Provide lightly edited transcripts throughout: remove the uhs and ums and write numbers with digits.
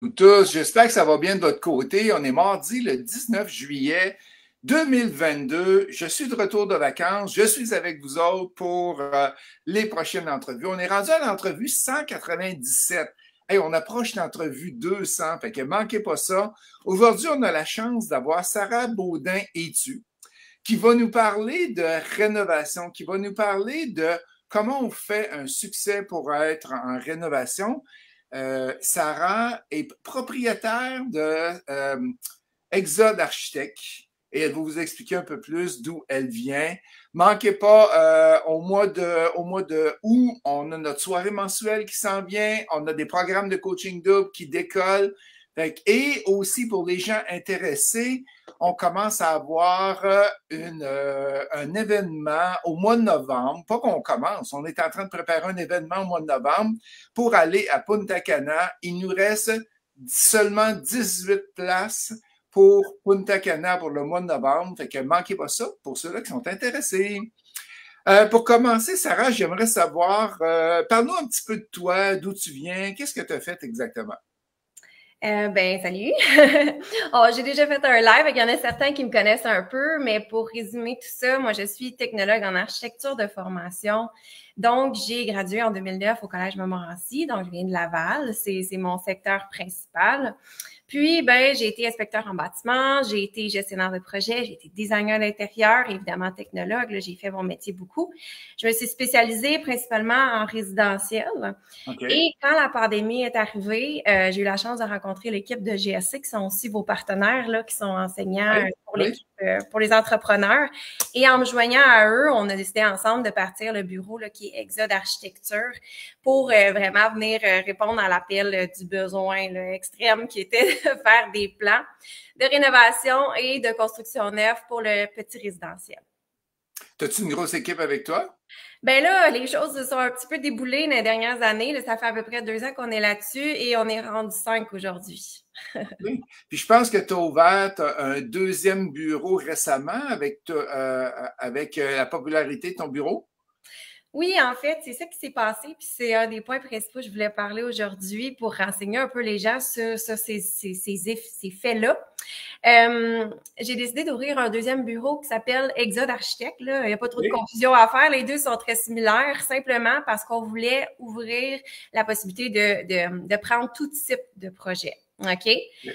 Tous, j'espère que ça va bien de votre côté. On est mardi le 19 juillet 2022. Je suis de retour de vacances. Je suis avec vous autres pour les prochaines entrevues. On est rendu à l'entrevue 197. Hey, on approche l'entrevue 200, fait que manquez pas ça. Aujourd'hui, on a la chance d'avoir Sarah Baudin-Étu qui va nous parler de rénovation, qui va nous parler de comment on fait un succès pour être en rénovation. Sarah est propriétaire de Exode Architecte et elle va vous expliquer un peu plus d'où elle vient. Manquez pas, au mois de août, on a notre soirée mensuelle qui s'en vient, on a des programmes de coaching double qui décollent. Et aussi pour les gens intéressés, on commence à avoir un événement au mois de novembre. Pas qu'on commence, on est en train de préparer un événement au mois de novembre pour aller à Punta Cana. Il nous reste seulement 18 places pour Punta Cana pour le mois de novembre. Fait que manquez pas ça pour ceux-là qui sont intéressés. Pour commencer, Sarah, j'aimerais savoir, parle-nous un petit peu de toi, d'où tu viens, qu'est-ce que tu as fait exactement? Salut! Oh, j'ai déjà fait un live, il y en a certains qui me connaissent un peu, mais pour résumer tout ça, moi, je suis technologue en architecture de formation. Donc, j'ai gradué en 2009 au Collège Montmorency, donc je viens de Laval, c'est mon secteur principal. Puis, j'ai été inspecteur en bâtiment, j'ai été gestionnaire de projet, j'ai été designer d'intérieur, évidemment technologue, là, j'ai fait mon métier beaucoup. Je me suis spécialisée principalement en résidentiel. OK. Et quand la pandémie est arrivée, j'ai eu la chance de rencontrer l'équipe de GSC, qui sont aussi vos partenaires, là, qui sont enseignants Oui, pour oui. l'équipe, pour les entrepreneurs. Et en me joignant à eux, on a décidé ensemble de partir le bureau là, qui est Exode Architecture pour vraiment venir répondre à l'appel du besoin là, extrême qui était de faire des plans de rénovation et de construction neuve pour le petit résidentiel. As-tu une grosse équipe avec toi? Ben là, les choses se sont un petit peu déboulées dans les dernières années. Là, ça fait à peu près 2 ans qu'on est là-dessus et on est rendu 5 aujourd'hui. Oui. Puis je pense que tu as ouvert un deuxième bureau récemment avec la popularité de ton bureau. Oui, en fait, c'est ça qui s'est passé, puis c'est un des points principaux que je voulais parler aujourd'hui pour renseigner un peu les gens sur ces faits-là. J'ai décidé d'ouvrir un deuxième bureau qui s'appelle Exode Architecte. Là. Il n'y a pas trop de Oui. confusion à faire. Les deux sont très similaires, simplement parce qu'on voulait ouvrir la possibilité de prendre tout type de projet. OK?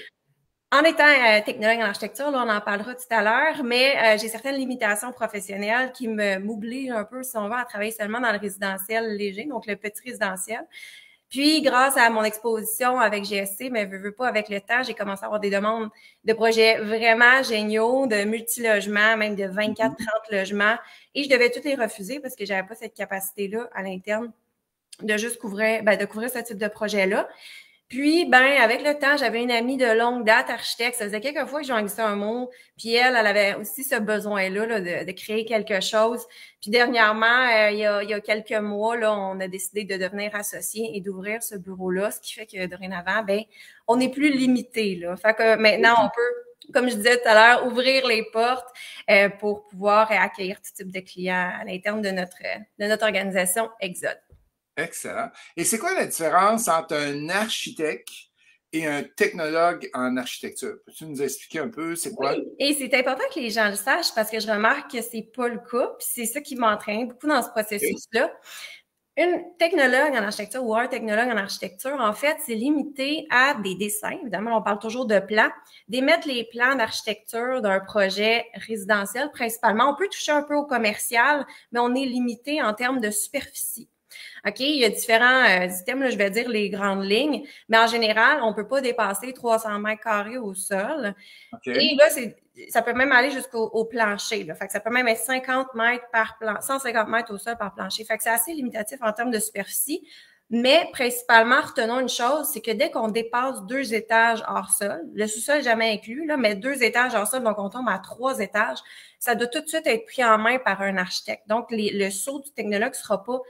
En étant technologue en architecture, là, on en parlera tout à l'heure, mais j'ai certaines limitations professionnelles qui m'obligent un peu, si on veut, à travailler seulement dans le résidentiel léger, donc le petit résidentiel. Puis, grâce à mon exposition avec GSC, mais veux pas, avec le temps, j'ai commencé à avoir des demandes de projets vraiment géniaux, de multi-logements, même de 24-30 logements, et je devais toutes les refuser parce que j'avais pas cette capacité-là à l'interne de juste couvrir ce type de projet-là. Puis, avec le temps, j'avais une amie de longue date, architecte. Ça faisait quelques fois que j'en glissais un mot. Puis elle avait aussi ce besoin-là là, de créer quelque chose. Puis dernièrement, il y a quelques mois, là, on a décidé de devenir associés et d'ouvrir ce bureau-là, ce qui fait que dorénavant, on n'est plus limité. Là. Fait que maintenant, on peut, comme je disais tout à l'heure, ouvrir les portes pour pouvoir accueillir tout type de clients à l'interne de notre organisation Exode. Excellent. Et c'est quoi la différence entre un architecte et un technologue en architecture? Peux-tu nous expliquer un peu c'est quoi? Oui, et c'est important que les gens le sachent parce que je remarque que c'est pas le cas, puis c'est ça qui m'entraîne beaucoup dans ce OK. processus-là. Une technologue en architecture ou un technologue en architecture, en fait, c'est limité à des dessins. Évidemment, on parle toujours de plans. D'émettre les plans d'architecture d'un projet résidentiel, principalement. On peut toucher un peu au commercial, mais on est limité en termes de superficie. OK, il y a différents items, là, je vais dire les grandes lignes, mais en général, on peut pas dépasser 300 mètres carrés au sol. Et OK. là, ça peut même aller jusqu'au plancher. Là. Fait que ça peut même être 50 mètres par plan, 150 mètres au sol par plancher. Fait que c'est assez limitatif en termes de superficie. Mais principalement, retenons une chose, c'est que dès qu'on dépasse 2 étages hors sol, le sous-sol n'est jamais inclus, là, mais 2 étages hors sol, donc on tombe à 3 étages, ça doit tout de suite être pris en main par un architecte. Donc, le saut du technologue ne sera pas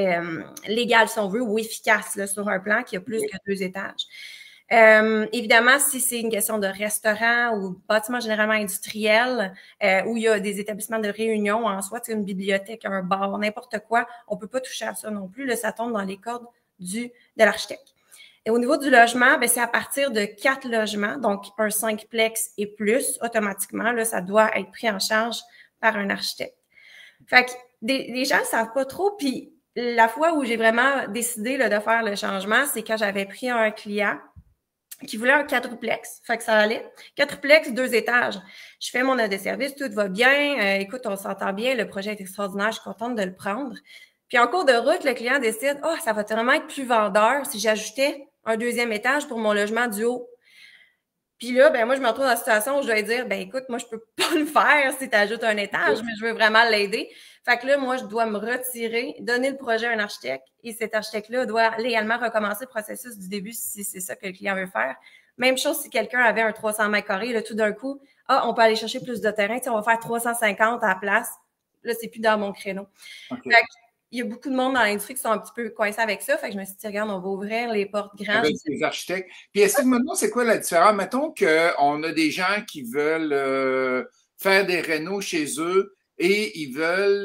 légal, si on veut, ou efficace là, sur un plan qui a plus que 2 étages. Évidemment, si c'est une question de restaurant ou bâtiment généralement industriel, où il y a des établissements de réunion en soi, une bibliothèque, un bar, n'importe quoi, on peut pas toucher à ça non plus. Là, ça tombe dans les cordes de l'architecte. Et au niveau du logement, ben, c'est à partir de 4 logements, donc un 5plex et plus, automatiquement, là, ça doit être pris en charge par un architecte. Fait que les gens ne savent pas trop, puis la fois où j'ai vraiment décidé là, de faire le changement, c'est quand j'avais pris un client qui voulait un quadruplex, fait que ça allait. Quadruplex, 2 étages. Je fais mon aide de service, tout va bien. Écoute, on s'entend bien, le projet est extraordinaire, je suis contente de le prendre. Puis en cours de route, le client décide, oh, ça va vraiment être plus vendeur si j'ajoutais un 2e étage pour mon logement du haut. Puis là, ben moi, je me retrouve dans la situation où je dois dire, ben écoute, moi, je peux pas le faire si tu ajoutes un étage, mais je veux vraiment l'aider. Fait que là, moi, je dois me retirer, donner le projet à un architecte, et cet architecte-là doit légalement recommencer le processus du début si c'est ça que le client veut faire. Même chose si quelqu'un avait un 300 mètres carrés, là, tout d'un coup, on peut aller chercher plus de terrain, on va faire 350 à la place. Là, c'est plus dans mon créneau. Okay. Fait que, il y a beaucoup de monde dans l'industrie qui sont un petit peu coincés avec ça. Fait que je me suis dit, regarde, on va ouvrir les portes grandes. Avec les architectes. Puis explique-moi, c'est quoi la différence? Mettons qu'on a des gens qui veulent faire des rénaux chez eux et ils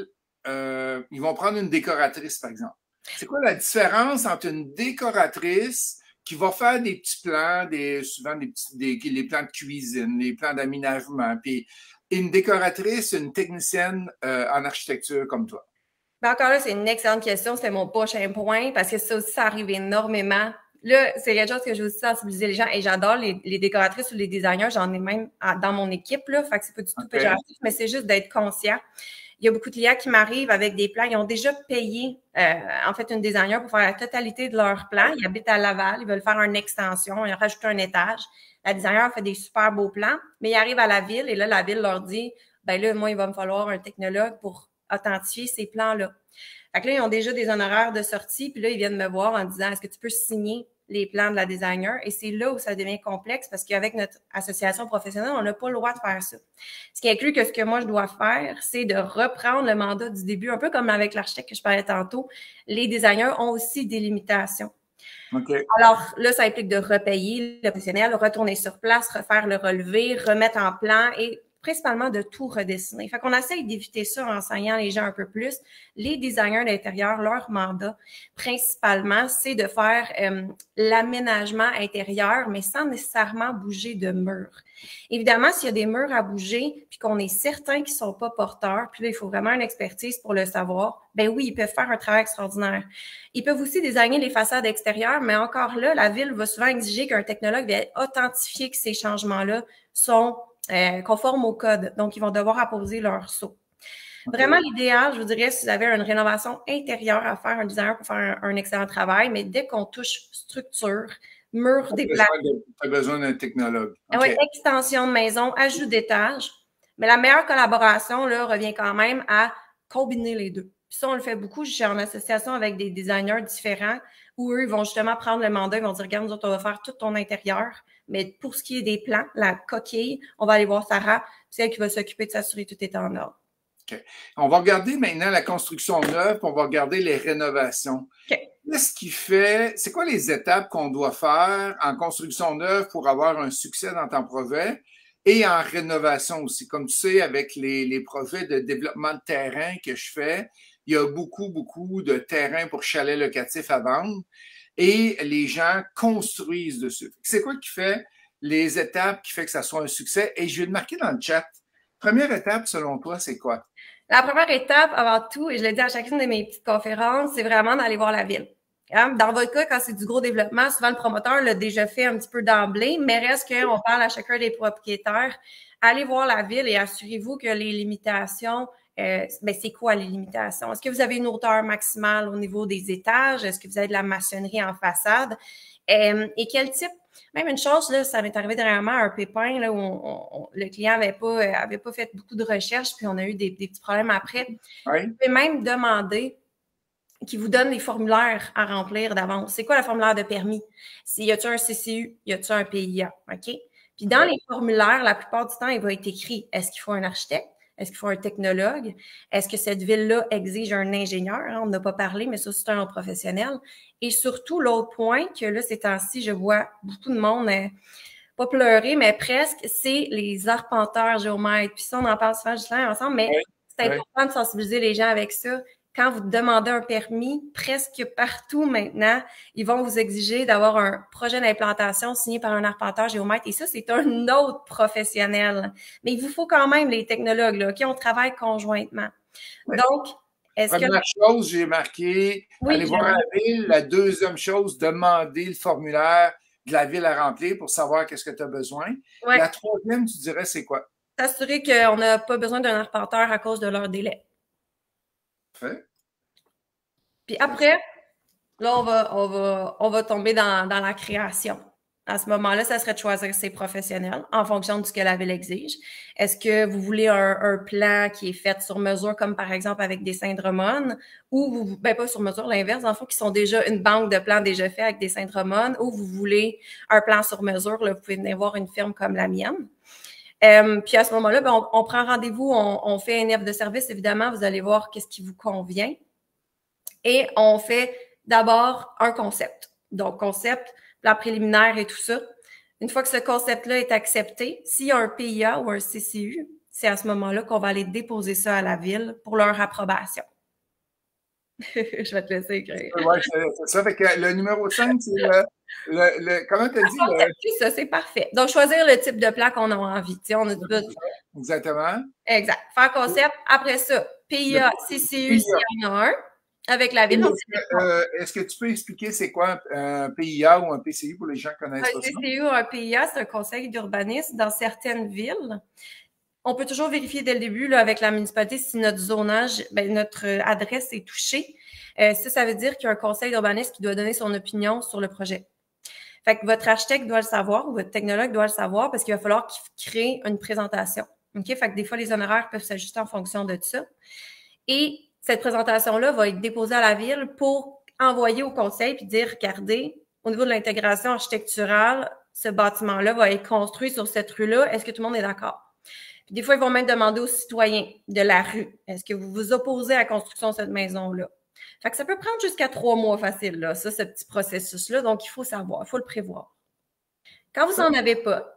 vont prendre une décoratrice, par exemple. C'est quoi la différence entre une décoratrice qui va faire des petits plans, souvent les plans de cuisine, les plans d'aménagement, puis une décoratrice, une technicienne en architecture comme toi? Ben encore là, c'est une excellente question. C'était mon prochain point parce que ça aussi, ça arrive énormément. Là, c'est quelque chose que je veux aussi sensibiliser les gens et j'adore les décoratrices ou les designers. J'en ai même dans mon équipe, là. Fait que c'est pas du tout péjoratif, mais c'est juste d'être conscient. Il y a beaucoup de clients qui m'arrivent avec des plans. Ils ont déjà payé, en fait, une designer pour faire la totalité de leur plan. Ils habitent à Laval. Ils veulent faire une extension. Ils ont rajouté un étage. La designer fait des super beaux plans, mais ils arrivent à la ville et là, la ville leur dit, ben là, moi, il va me falloir un technologue pour authentifier ces plans-là. Fait que là, ils ont déjà des honoraires de sortie, puis là, ils viennent me voir en disant, est-ce que tu peux signer les plans de la designer? Et c'est là où ça devient complexe parce qu'avec notre association professionnelle, on n'a pas le droit de faire ça. Ce qui inclut que ce que moi, je dois faire, c'est de reprendre le mandat du début, un peu comme avec l'architecte que je parlais tantôt. Les designers ont aussi des limitations. Okay. Alors là, ça implique de repayer le professionnel, retourner sur place, refaire le relevé, remettre en plan et principalement de tout redessiner. Fait qu'on essaye d'éviter ça en enseignant les gens un peu plus. Les designers d'intérieur, leur mandat, principalement, c'est de faire l'aménagement intérieur, mais sans nécessairement bouger de murs. Évidemment, s'il y a des murs à bouger, puis qu'on est certain qu'ils sont pas porteurs, puis là, il faut vraiment une expertise pour le savoir, ben oui, ils peuvent faire un travail extraordinaire. Ils peuvent aussi designer les façades extérieures, mais encore là, la ville va souvent exiger qu'un technologue vienne authentifier que ces changements-là sont conformes au code. Donc, ils vont devoir apposer leur sceau. Okay. Vraiment, l'idéal, je vous dirais, si vous avez une rénovation intérieure à faire, un designer pour faire un excellent travail, mais dès qu'on touche structure, mur des plaques. Tu as besoin d'un technologue. Okay. Oui, extension de maison, ajout d'étage. Mais la meilleure collaboration, là, revient quand même à combiner les deux. Puis ça, on le fait beaucoup. Je suis en association avec des designers différents où eux, ils vont justement prendre le mandat, ils vont dire, regarde, nous autres, on va faire tout ton intérieur. Mais pour ce qui est des plans, la coquille, on va aller voir Sarah, c'est elle qui va s'occuper de s'assurer que tout est en ordre. OK. On va regarder maintenant la construction neuve, puis on va regarder les rénovations. Okay. Qu'est-ce qui fait, c'est quoi les étapes qu'on doit faire en construction neuve pour avoir un succès dans ton projet et en rénovation aussi? Comme tu sais, avec les projets de développement de terrain que je fais, il y a beaucoup de terrain pour chalets locatifs à vendre et les gens construisent dessus. C'est quoi qui fait les étapes qui fait que ça soit un succès? Et je vais le marquer dans le chat. Première étape, selon toi, c'est quoi? La première étape, avant tout, et je le dis à chacune de mes petites conférences, c'est vraiment d'aller voir la ville. Dans votre cas, quand c'est du gros développement, souvent le promoteur l'a déjà fait un petit peu d'emblée, mais reste qu'on parle à chacun des propriétaires. Allez voir la ville et assurez-vous que les limitations, c'est quoi les limitations? Est-ce que vous avez une hauteur maximale au niveau des étages? Est-ce que vous avez de la maçonnerie en façade? Et quel type? Même une chose, là, ça m'est arrivé dernièrement, un pépin, là, où le client avait pas fait beaucoup de recherches, puis on a eu des petits problèmes après. Oui. Vous pouvez même demander qu'ils vous donnent des formulaires à remplir d'avance. C'est quoi le formulaire de permis? Y a-t-il un CCU? Y a-t-il un PIA? OK? Puis dans les formulaires, la plupart du temps, il va être écrit, est-ce qu'il faut un architecte? Est-ce qu'il faut un technologue? Est-ce que cette ville-là exige un ingénieur? On n'a pas parlé, mais ça, c'est un autre professionnel. Et surtout, l'autre point que là, ces temps-ci, je vois beaucoup de monde, pas pleurer, mais presque, c'est les arpenteurs géomètres. Puis ça, on en parle souvent juste là ensemble, mais c'est important de sensibiliser les gens avec ça. quand vous demandez un permis, presque partout maintenant, ils vont vous exiger d'avoir un projet d'implantation signé par un arpenteur géomètre. Et ça, c'est un autre professionnel. Mais il vous faut quand même les technologues, là, OK? On travaille conjointement. Oui. Donc, est-ce que... Première chose, j'ai marqué, oui, aller voir la ville. La deuxième chose, demander le formulaire de la ville à remplir pour savoir qu'est-ce que tu as besoin. Ouais. La troisième, tu dirais, c'est quoi? S'assurer qu'on n'a pas besoin d'un arpenteur à cause de leur délai. Parfait. Puis après, là, on va tomber dans la création. À ce moment-là, ça serait de choisir ses professionnels en fonction de ce que la ville exige. Est-ce que vous voulez un plan qui est fait sur mesure, comme par exemple avec des syndromones, ou ben pas sur mesure, l'inverse, en fait, qui sont déjà une banque de plans déjà faits avec des syndromones, ou vous voulez un plan sur mesure, là, vous pouvez venir voir une firme comme la mienne. Puis à ce moment-là, ben, on prend rendez-vous, on fait une offre de service, évidemment, vous allez voir qu'est-ce qui vous convient. Et on fait d'abord un concept. Donc, concept, plan préliminaire et tout ça. Une fois que ce concept-là est accepté, s'il y a un PIA ou un CCU, c'est à ce moment-là qu'on va aller déposer ça à la ville pour leur approbation. Je vais te laisser écrire. Oui, c'est ça. Fait que le numéro 5, c'est comment tu as dit? Ça, c'est parfait. Donc, choisir le type de plan qu'on a envie. Tu sais, on a du Exactement. Exact. Faire concept. Après ça, PIA, CCU, s'il y en a un. Avec la ville. Est-ce que tu peux expliquer c'est quoi un PIA ou un PCU pour les gens qui connaissent pas ça? Un PCU ou un PIA, c'est un conseil d'urbanisme dans certaines villes. On peut toujours vérifier dès le début là, avec la municipalité si notre zonage, ben, notre adresse est touchée. Ça veut dire qu'il y a un conseil d'urbanisme qui doit donner son opinion sur le projet. Fait que votre architecte doit le savoir ou votre technologue doit le savoir parce qu'il va falloir qu'il crée une présentation. OK? Fait que des fois, les honoraires peuvent s'ajuster en fonction de ça. Et cette présentation-là va être déposée à la ville pour envoyer au conseil puis dire, regardez, au niveau de l'intégration architecturale, ce bâtiment-là va être construit sur cette rue-là. Est-ce que tout le monde est d'accord? Puis des fois, ils vont même demander aux citoyens de la rue, est-ce que vous vous opposez à la construction de cette maison-là? Fait que ça peut prendre jusqu'à 3 mois facile, là, ça, ce petit processus-là. Donc, il faut savoir, il faut le prévoir. Quand vous n'en avez pas,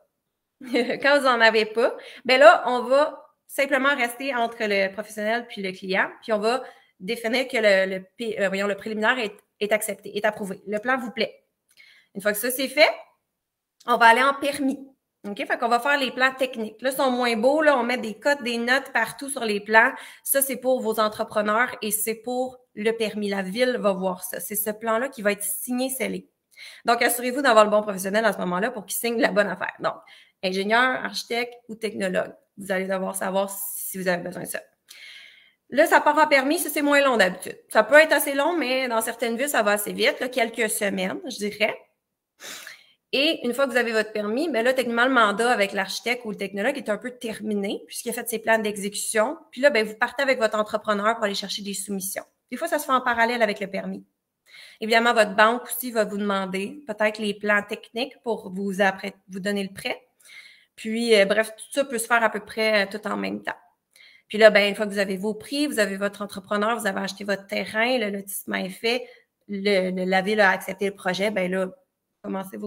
ben là, on va simplement rester entre le professionnel puis le client, puis on va définir que le préliminaire est accepté, est approuvé. Le plan vous plaît. Une fois que ça, c'est fait, on va aller en permis. OK? Fait qu'on va faire les plans techniques. Là, ils sont moins beaux. Là, on met des cotes, des notes partout sur les plans. Ça, c'est pour vos entrepreneurs et c'est pour le permis. La ville va voir ça. C'est ce plan-là qui va être signé, scellé. Donc, assurez-vous d'avoir le bon professionnel à ce moment-là pour qu'il signe la bonne affaire. Donc, ingénieur, architecte ou technologue. Vous allez devoir savoir si vous avez besoin de ça. Là, ça part en permis, ça, c'est moins long d'habitude. Ça peut être assez long, mais dans certaines villes, ça va assez vite, là, quelques semaines, je dirais. Et une fois que vous avez votre permis, bien là, techniquement, le mandat avec l'architecte ou le technologue est un peu terminé puisqu'il a fait ses plans d'exécution. Puis là, bien, vous partez avec votre entrepreneur pour aller chercher des soumissions. Des fois, ça se fait en parallèle avec le permis. Évidemment, votre banque aussi va vous demander peut-être les plans techniques pour vous donner le prêt. Puis, bref, tout ça peut se faire à peu près tout en même temps. Puis là, ben, une fois que vous avez vos prix, vous avez votre entrepreneur, vous avez acheté votre terrain, le lotissement est fait, la ville a accepté le projet, ben là, commencez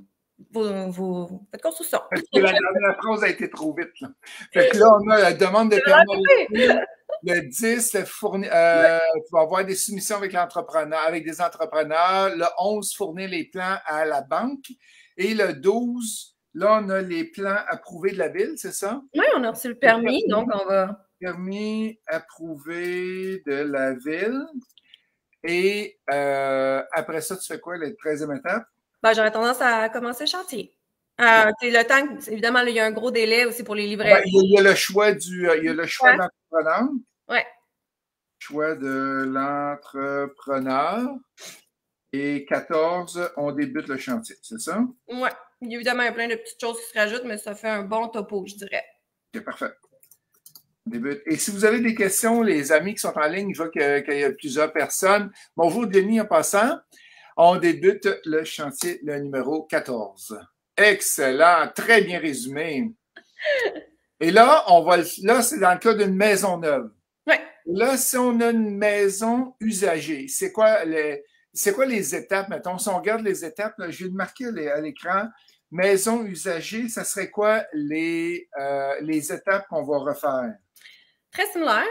votre construction. La dernière phrase a été trop vite. Là. Fait que là, on a la demande de permis. Le 10, tu vas avoir des soumissions avec l'entrepreneur, avec des entrepreneurs. Le 11, fournir les plans à la banque. Et le 12, là, on a les plans approuvés de la ville, c'est ça? Oui, on a reçu le permis, donc on va... Permis approuvé de la ville. Et après ça, tu fais quoi, la 13e étape? Ben, j'aurais tendance à commencer le chantier. Le temps, évidemment, là, il y a un gros délai aussi pour les livraisons. Il y a le choix de l'entrepreneur. Oui. Choix de l'entrepreneur. Et 14, on débute le chantier, c'est ça? Oui. Évidemment, il y a plein de petites choses qui se rajoutent, mais ça fait un bon topo, je dirais. OK, parfait. On débute. Et si vous avez des questions, les amis qui sont en ligne, je vois qu'il y a plusieurs personnes. Bonjour, Denis, en passant. On débute le chantier, le numéro 14. Excellent, très bien résumé. Et là, là, c'est dans le cas d'une maison neuve. Oui. Là, si on a une maison usagée, c'est quoi les étapes, mettons? Si on regarde les étapes, là, je vais le marquer à l'écran. Maison usagée, ça serait quoi les étapes qu'on va refaire? Très similaire.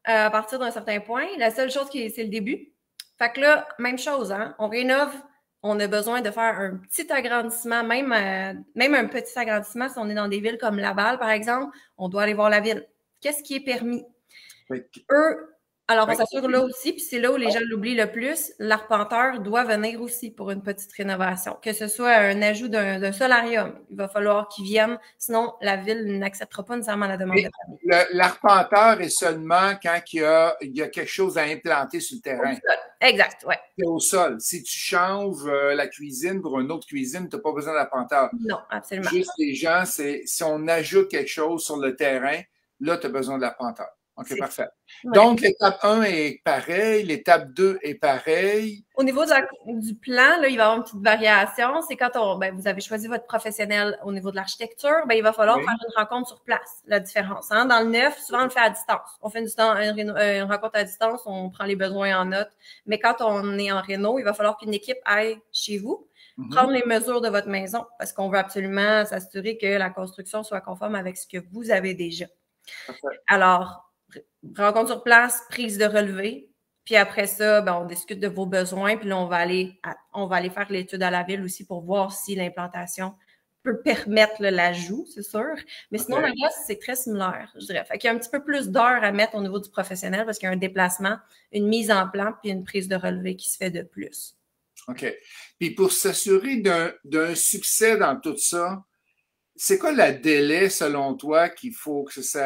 à partir d'un certain point. La seule chose c'est le début. Fait que là, même chose, hein? On rénove, on a besoin de faire un petit agrandissement, même un petit agrandissement, si on est dans des villes comme Laval, par exemple, on doit aller voir la ville. Qu'est-ce qui est permis? Eux, alors on s'assure là aussi, puis c'est là où les gens l'oublient le plus, l'arpenteur doit venir aussi pour une petite rénovation, que ce soit un ajout d'un solarium. Il va falloir qu'ils viennent, sinon la ville n'acceptera pas nécessairement la demande de permis. L'arpenteur est seulement quand il y a quelque chose à implanter sur le terrain. Exact, ouais. C'est au sol. Si tu changes la cuisine pour une autre cuisine, tu n'as pas besoin d'arpenteur. Non, absolument. Juste les gens, c'est si on ajoute quelque chose sur le terrain, là, tu as besoin de l'arpenteur. OK, parfait. Ouais. Donc, l'étape 1 est pareille, l'étape 2 est pareille. Au niveau du plan, là, il va y avoir une petite variation. C'est quand vous avez choisi votre professionnel au niveau de l'architecture, il va falloir faire une rencontre sur place, la différence. Hein? Dans le neuf, souvent, on le fait à distance. On fait une rencontre à distance, on prend les besoins en note. Mais quand on est en réno, il va falloir qu'une équipe aille chez vous, prendre les mesures de votre maison, parce qu'on veut absolument s'assurer que la construction soit conforme avec ce que vous avez déjà. Parfait. Alors, rencontre sur place, prise de relevé. Puis après ça, on discute de vos besoins. Puis là, on va aller faire l'étude à la ville aussi pour voir si l'implantation peut permettre l'ajout, c'est sûr. Mais sinon, le reste, c'est très similaire, je dirais. Fait qu'il y a un petit peu plus d'heures à mettre au niveau du professionnel parce qu'il y a un déplacement, une mise en plan, puis une prise de relevé qui se fait de plus. OK. Puis pour s'assurer d'un succès dans tout ça, c'est quoi le délai, selon toi, qu'il faut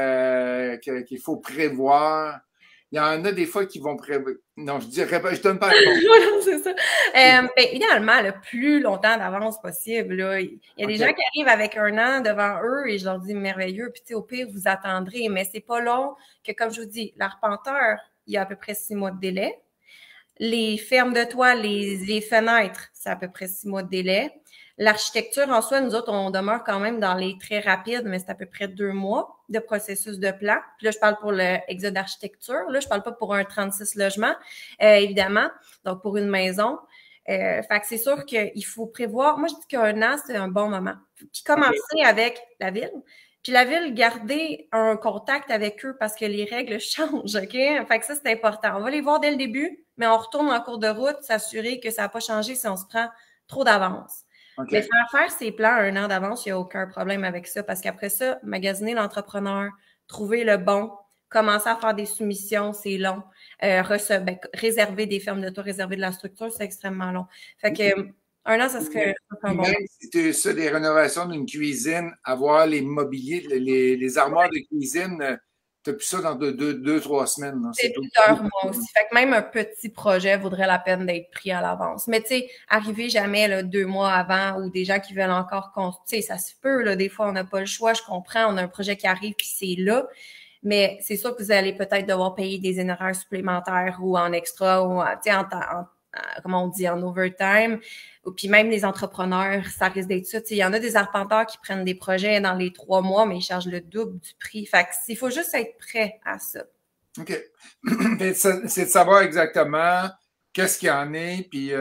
prévoir? Il y en a des fois qui vont prévoir. Non, je donne pas la réponse. C'est ça. Idéalement, le plus longtemps d'avance possible. Là. Il y a des gens qui arrivent avec 1 an devant eux et je leur dis merveilleux. Puis au pire, vous attendrez. Mais c'est pas long que, comme je vous dis, l'arpenteur, il y a à peu près 6 mois de délai. Les fermes de toit, les fenêtres, c'est à peu près 6 mois de délai. L'architecture, en soi, nous autres, on demeure quand même dans les très rapides, mais c'est à peu près 2 mois de processus de plan. Puis là, je parle pour l'exode d'architecture. Là, je parle pas pour un 36 logements, évidemment. Donc, pour une maison. Fait que c'est sûr qu'il faut prévoir. Moi, je dis qu'1 an, c'est un bon moment. Puis commencer avec la ville. Puis la ville, garder un contact avec eux parce que les règles changent, OK? Fait que ça, c'est important. On va les voir dès le début, mais on retourne en cours de route, s'assurer que ça n'a pas changé si on se prend trop d'avance. Mais faire ses plans 1 an d'avance, il n'y a aucun problème avec ça parce qu'après ça, magasiner l'entrepreneur, trouver le bon, commencer à faire des soumissions, c'est long. Réserver des fermes de toit, réserver de la structure, c'est extrêmement long. Fait que 1 an, ça serait un bon. Même si tu as des rénovations d'une cuisine, avoir les mobiliers, les armoires de cuisine, tu as plus ça dans 2-3 semaines. C'est plusieurs mois aussi. Fait que même un petit projet vaudrait la peine d'être pris à l'avance. Mais tu sais, arriver jamais là, 2 mois avant ou des gens qui veulent encore construire, ça se peut. Là, des fois, on n'a pas le choix. Je comprends. On a un projet qui arrive puis c'est là. Mais c'est sûr que vous allez peut-être devoir payer des honoraires supplémentaires ou en extra ou comment on dit, en overtime. Puis même les entrepreneurs, ça risque d'être ça. Il y en a des arpenteurs qui prennent des projets dans les 3 mois, mais ils chargent le double du prix. Fait que il faut juste être prêt à ça. OK. C'est de savoir exactement qu'est-ce qu'il y en est. Puis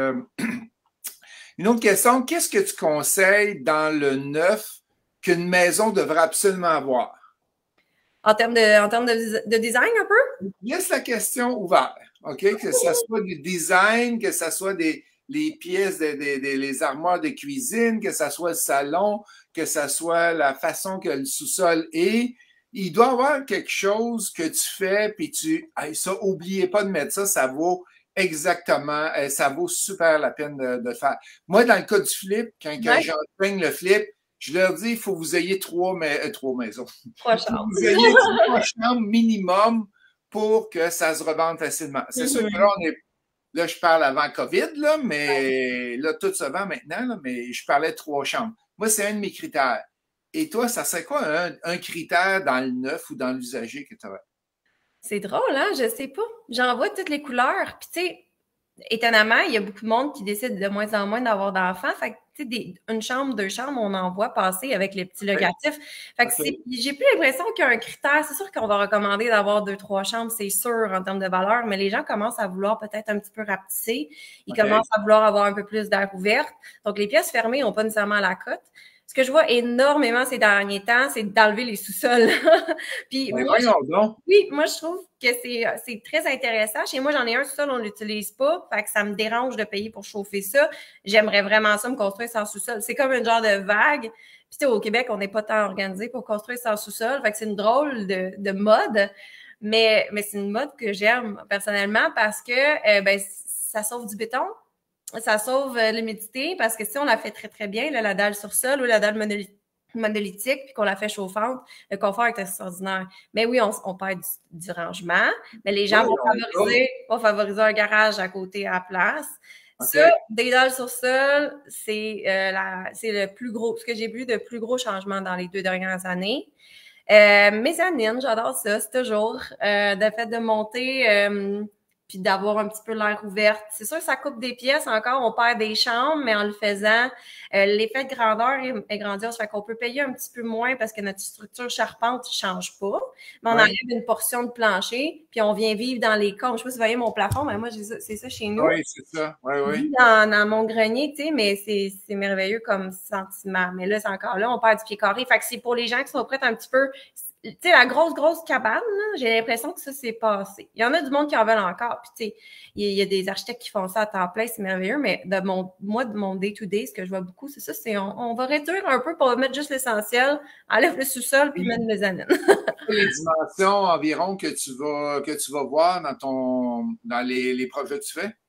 une autre question, qu'est-ce que tu conseilles dans le neuf qu'une maison devrait absolument avoir? En termes de design, un peu? Laisse la question ouverte. OK? Que ce soit du design, que ce soit les pièces, les armoires de cuisine, que ce soit le salon, que ce soit la façon que le sous-sol est. Il doit y avoir quelque chose que tu fais, puis ça, oubliez pas de mettre ça, ça vaut exactement, ça vaut super la peine de le faire. Moi, dans le cas du flip, quand j'enseigne le flip, je leur dis, il faut que vous ayez 3 maisons. 3 chambres. Vous ayez 3 chambres minimum pour que ça se revende facilement. C'est sûr que là, je parle avant COVID, là, mais là, tout se vend maintenant, là, mais je parlais de 3 chambres. Moi, c'est un de mes critères. Et toi, ça serait quoi un critère dans le neuf ou dans l'usager que tu aurais? C'est drôle, hein? Je sais pas. J'en vois toutes les couleurs. Puis, tu sais, étonnamment, il y a beaucoup de monde qui décide de moins en moins d'avoir d'enfants. Fait que, tu sais, une chambre, 2 chambres, on en voit passer avec les petits locatifs. Fait que j'ai plus l'impression qu'il y a un critère. C'est sûr qu'on va recommander d'avoir 2-3 chambres, c'est sûr, en termes de valeur, mais les gens commencent à vouloir peut-être un petit peu rapetisser. Ils commencent à vouloir avoir un peu plus d'air ouverte. Donc, les pièces fermées n'ont pas nécessairement la cote. Ce que je vois énormément ces derniers temps, c'est d'enlever les sous-sols. Puis Mais moi, voyons donc. oui, moi, je trouve que c'est très intéressant. Chez moi, j'en ai un sous-sol, on l'utilise pas. Fait que ça me dérange de payer pour chauffer ça. J'aimerais vraiment ça me construire sans sous-sol. C'est comme un genre de vague. Puis, tu sais, au Québec, on n'est pas tant organisé pour construire sans sous-sol. Fait que c'est une drôle de mode. Mais c'est une mode que j'aime personnellement parce que, ben, ça sauve du béton. Ça sauve l'humidité parce que si on la fait très, très bien, là, la dalle sur sol ou la dalle monolithique, puis qu'on la fait chauffante, le confort est extraordinaire. Mais oui, on perd du rangement, mais les gens vont favoriser un garage à côté à la place. Okay. Ça, des dalles sur sol, c'est le plus gros, ce que j'ai vu de plus gros changement dans les 2 dernières années. Mezzanine, j'adore ça, c'est toujours le fait de monter puis d'avoir un petit peu l'air ouverte. C'est sûr que ça coupe des pièces encore, on perd des chambres, mais en le faisant, l'effet de grandeur est grandiose. Fait qu'on peut payer un petit peu moins parce que notre structure charpente ne change pas. Mais on enlève une portion de plancher, puis on vient vivre dans les coins. Je sais pas si vous voyez mon plafond, mais moi, c'est ça chez nous. Oui, c'est ça. Oui. Dans mon grenier, tu sais, mais c'est merveilleux comme sentiment. Mais là, c'est encore là, on perd du pied carré. Fait que c'est pour les gens qui sont prêts un petit peu. Tu sais, la grosse cabane, j'ai l'impression que ça, c'est passé. Il y en a du monde qui en veulent encore. Puis, tu sais, il y a des architectes qui font ça à temps plein, c'est merveilleux. Mais de mon day-to-day, ce que je vois beaucoup, c'est ça, c'est on va réduire un peu pour mettre juste l'essentiel, enlève le sous-sol, puis mettre une mezzanine. Les dimensions environ que tu vas voir dans les projets que tu fais?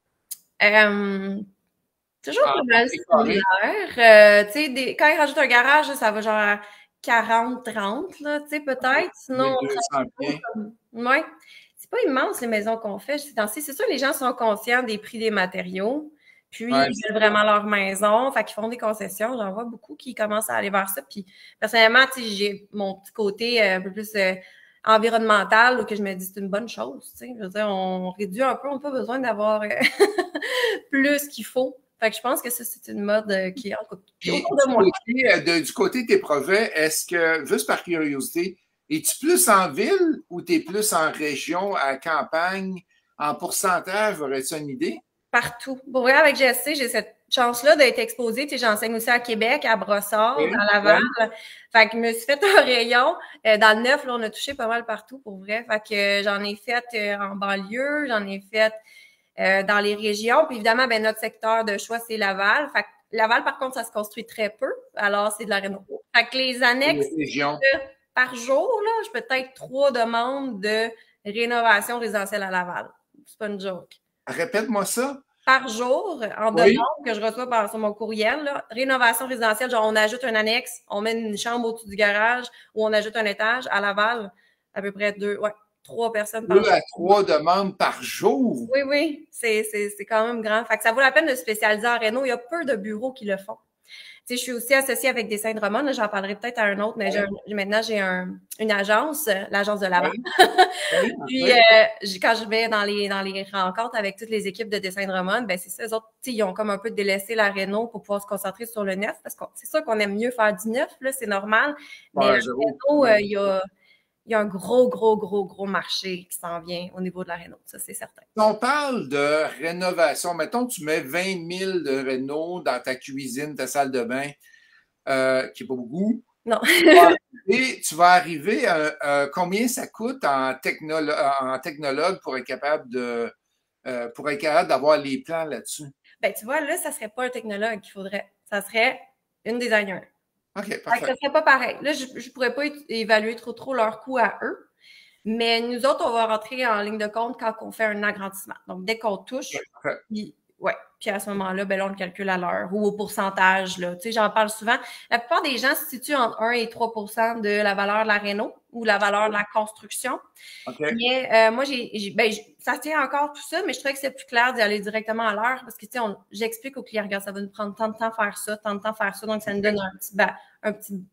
Toujours pas mal similaire. Tu sais, quand ils rajoutent un garage, là, ça va genre à 40-30, là, tu sais, peut-être. Sinon, ouais. C'est pas immense, les maisons qu'on fait. C'est sûr que les gens sont conscients des prix des matériaux. Puis, ils veulent vraiment leur maison. Fait qu'ils font des concessions. J'en vois beaucoup qui commencent à aller vers ça. Puis, personnellement, tu sais, j'ai mon petit côté un peu plus environnemental, où que je me dis c'est une bonne chose. Tu sais. Je veux dire, on réduit un peu. On n'a pas besoin d'avoir plus qu'il faut. Fait que je pense que ça, c'est une mode qui est autour de moi. Du côté de tes projets, est-ce que, juste par curiosité, es-tu plus en ville ou tu es plus en région, à campagne? En pourcentage, aurais-tu une idée? Partout. Pour vrai, avec GSC, j'ai cette chance-là d'être exposée. Tu sais, j'enseigne aussi à Québec, à Brossard, à Laval. Fait que je me suis fait un rayon. Dans le neuf, là, on a touché pas mal partout, pour vrai. Fait que j'en ai fait en banlieue, j'en ai fait dans les régions. Puis évidemment, ben, notre secteur de choix, c'est Laval. Fait que Laval, par contre, ça se construit très peu. Alors, c'est de la réno. Fait que les annexes, par jour, là, j'ai peut-être 3 demandes de rénovation résidentielle à Laval. C'est pas une joke. Répète-moi ça. Par jour, en demande que je reçois sur mon courriel, là, rénovation résidentielle, genre on ajoute un annexe, on met une chambre au-dessus du garage ou on ajoute un étage à Laval, à peu près 3 personnes par jour. 2 à 3 demandes par jour? Oui, c'est quand même grand. Fait que ça vaut la peine de se spécialiser en réno. Il y a peu de bureaux qui le font. Tu sais, je suis aussi associée avec Dessin de Drummond. J'en parlerai peut-être à un autre, mais maintenant, j'ai une agence, l'agence de Laval. Puis, quand je vais dans les rencontres avec toutes les équipes de Dessin de Drummond, ben c'est ça, eux autres, ils ont comme un peu délaissé la réno pour pouvoir se concentrer sur le neuf, parce que c'est sûr qu'on aime mieux faire du neuf, là, c'est normal. Mais le réno, il y a un gros marché qui s'en vient au niveau de la réno, ça, c'est certain. Si on parle de rénovation, mettons, tu mets 20 000 de réno dans ta cuisine, ta salle de bain, qui n'est pas beaucoup. Non. Et tu vas arriver à combien ça coûte en technologue pour être capable d'avoir les plans là-dessus? Ben, tu vois, là, ça ne serait pas un technologue qu'il faudrait. Ça serait une designer. OK, parfait. Ça ne serait pas pareil. Là, je ne pourrais pas évaluer trop leur coût à eux. Mais nous autres, on va rentrer en ligne de compte quand on fait un agrandissement. Donc, dès qu'on touche, puis à ce moment-là, ben là, on le calcule à l'heure ou au pourcentage. Là. Tu sais, j'en parle souvent. La plupart des gens se situent entre 1 et 3 % de la valeur de la réno ou la valeur de la construction. Okay. Mais moi, ça tient encore tout ça, mais je trouvais que c'est plus clair d'y aller directement à l'heure parce que, tu sais, j'explique aux clients, regarde, ça va nous prendre tant de temps faire ça, tant de temps faire ça. Donc, ça nous donne un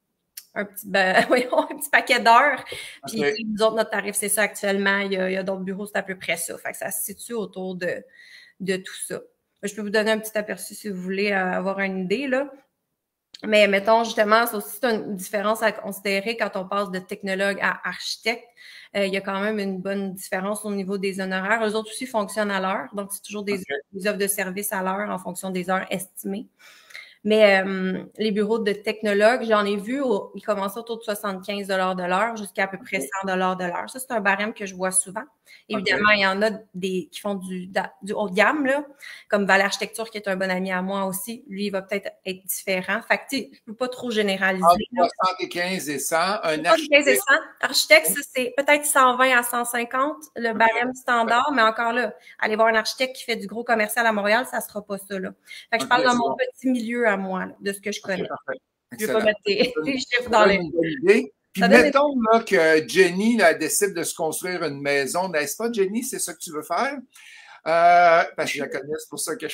petit paquet d'heures. Puis, nous autres, notre tarif, c'est ça actuellement. Il y a d'autres bureaux, c'est à peu près ça. Fait que ça se situe autour de tout ça. Je peux vous donner un petit aperçu si vous voulez avoir une idée, là. Mais mettons, justement, c'est aussi une différence à considérer quand on passe de technologue à architecte. Il y a quand même une bonne différence au niveau des honoraires. Eux autres aussi fonctionnent à l'heure. Donc, c'est toujours des offres de services à l'heure en fonction des heures estimées. Mais les bureaux de technologues, j'en ai vu, ils commencent autour de 75 de l'heure jusqu'à à peu près 100 de l'heure. Ça, c'est un barème que je vois souvent. Évidemment, il y en a qui font du haut de gamme, là, comme Val Architecture, qui est un bon ami à moi aussi. Lui, il va peut-être être différent. Fait que, tu sais, je peux pas trop généraliser. Entre 75 et 100, un architecte. 75 et 100. Architecte, ça, c'est peut-être 120 à 150, le barème standard, mais encore là, aller voir un architecte qui fait du gros commercial à Montréal, ça sera pas ça, là. Fait que je parle dans mon petit milieu à moi, là, de ce que je connais. Je vais pas mettre des chiffres dans les... Puis mettons là, que Jenny là, décide de se construire une maison, n'est-ce pas, Jenny? C'est ça que tu veux faire? Parce que je la connais, c'est pour ça que je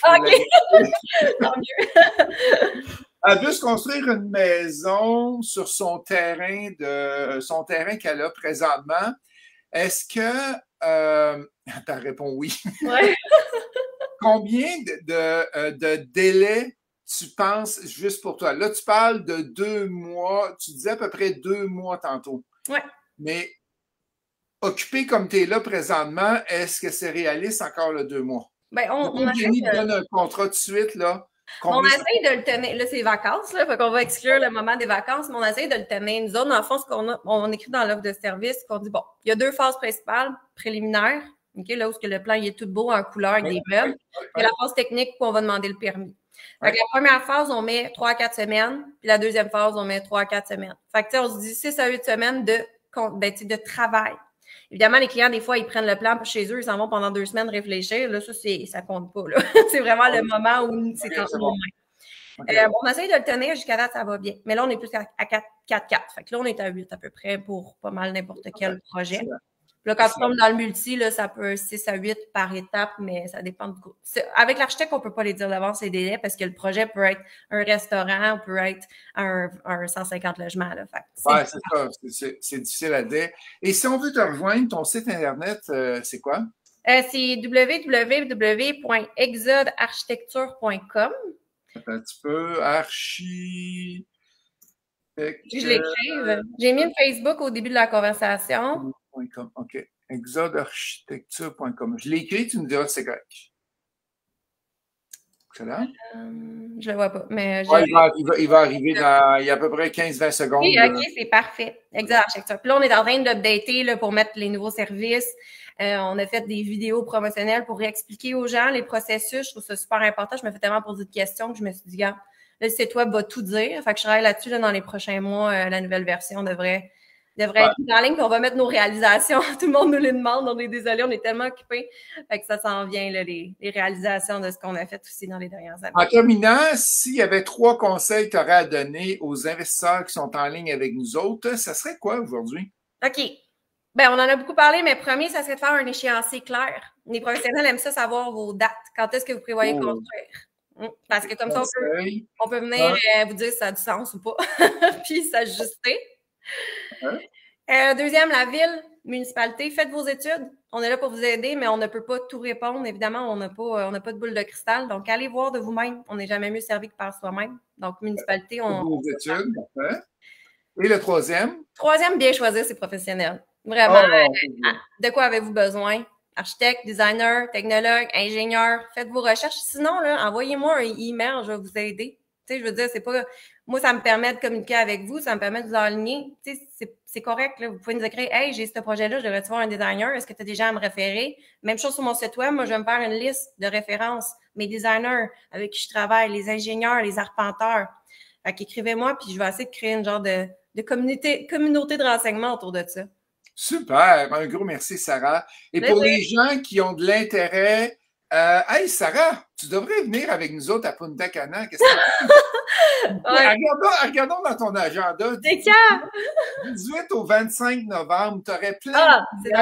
fais Tant mieux. Elle veut se construire une maison sur son terrain qu'elle a présentement. Est-ce que t'as répondu oui? Ouais. Combien de délai tu penses juste pour toi? Là, tu parles de 2 mois. Tu disais à peu près 2 mois tantôt. Oui. Mais occupé comme tu es là présentement, est-ce que c'est réaliste encore le 2 mois? Ben, Jenny donne un contrat de suite, là. On essaye de le tenir. Là, c'est les vacances, là. Fait qu'on va exclure le moment des vacances, mais on essaye de le tenir. Nous autres, dans le fond, on écrit dans l'offre de service qu'on dit, bon, il y a 2 phases principales préliminaires. OK, là où le plan il est tout beau en couleur avec des meubles. Il y a la phase technique où on va demander le permis. Fait que la première phase, on met 3 à 4 semaines, puis la deuxième phase, on met 3 à 4 semaines. Fait que, on se dit 6 à 8 semaines de travail. Évidemment, les clients, des fois, ils prennent le plan chez eux, ils s'en vont pendant 2 semaines réfléchir. Là, ça compte pas, là. C'est vraiment le moment où c'est en moment. On essaye de le tenir jusqu'à date, ça va bien. Mais là, on est plus à 4-4. Fait que là, on est à 8 à peu près pour pas mal n'importe quel projet. Là, quand tu tombes dans le multi, là, ça peut 6 à 8 par étape, mais ça dépend du coup. Avec l'architecte, on peut pas les dire d'avance les délais parce que le projet peut être un restaurant, peut être un 150 logements. Oui, c'est ça. C'est difficile à dire. Et si on veut te rejoindre, ton site Internet, c'est quoi? C'est www.exodearchitecture.com. Un petit peu. Architecture. Je l'écrive. J'ai mis une Facebook au début de la conversation. OK. Exodearchitecture.com. Je l'ai écrit, tu me diras si c'est correct. Excellent. Je le vois pas, mais il va arriver dans il y a à peu près 15-20 secondes. Oui, OK, c'est parfait. Exode Architecture. Puis là, on est en train de l'updater là, pour mettre les nouveaux services. On a fait des vidéos promotionnelles pour expliquer aux gens les processus. Je trouve ça super important. Je me fais tellement poser de questions que je me suis dit, gars, là, le site web va tout dire. Fait que je travaille là-dessus là, dans les prochains mois. La nouvelle version devrait être en ligne, puis on va mettre nos réalisations. Tout le monde nous les demande. On est désolé, on est tellement occupés. Fait que ça s'en vient, là, les réalisations de ce qu'on a fait aussi dans les dernières années. En terminant, s'il y avait 3 conseils que tu aurais à donner aux investisseurs qui sont en ligne avec nous autres, ça serait quoi aujourd'hui? OK. Ben, on en a beaucoup parlé, mais premier, ça serait de faire un échéancier clair. Les professionnels aiment ça savoir vos dates. Quand est-ce que vous prévoyez construire? Parce que comme ça, on peut venir vous dire si ça a du sens ou pas, puis s'ajuster. Deuxième, la ville, municipalité, faites vos études. On est là pour vous aider, mais on ne peut pas tout répondre. Évidemment, on n'a pas de boule de cristal. Donc, allez voir de vous-même. On n'est jamais mieux servi que par soi-même. Donc, municipalité, vos études. Et le troisième? Troisième, bien choisir ses professionnels. Vraiment, de quoi avez-vous besoin? Architecte, designer, technologue, ingénieur, faites vos recherches. Sinon, là, envoyez-moi un email, je vais vous aider. Tu sais, je veux dire, c'est pas... Moi, ça me permet de communiquer avec vous, ça me permet de vous aligner. Tu sais, c'est correct, là. Vous pouvez nous écrire, « Hey, j'ai ce projet-là, je devrais-tu voir un designer? Est-ce que tu as des gens à me référer? » Même chose sur mon site web, moi, je vais me faire une liste de références. Mes designers avec qui je travaille, les ingénieurs, les arpenteurs. Fait qu'écrivez-moi, puis je vais essayer de créer une genre de communauté de renseignement autour de ça. Super! Un gros merci, Sarah. Et pour les gens qui ont de l'intérêt, hey, Sarah, tu devrais venir avec nous autres à Punta Cana. Qu'est-ce que regardons dans ton agenda. C'est quand? 18 au 25 novembre, tu aurais plein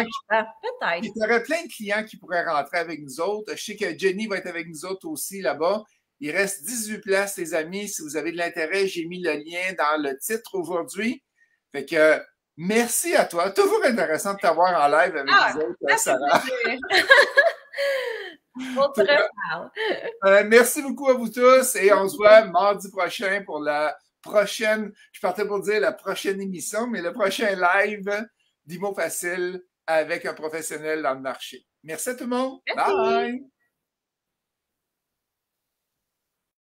de clients qui pourraient rentrer avec nous autres. Je sais que Jenny va être avec nous autres aussi là-bas. Il reste 18 places, les amis. Si vous avez de l'intérêt, j'ai mis le lien dans le titre aujourd'hui. Fait que merci à toi. Toujours intéressant de t'avoir en live avec nous autres, Sarah. Merci beaucoup à vous tous et on se voit mardi prochain pour la prochaine, je partais pour dire la prochaine émission, mais le prochain live d'Imo Facile avec un professionnel dans le marché. Merci à tout le monde. Merci. Bye!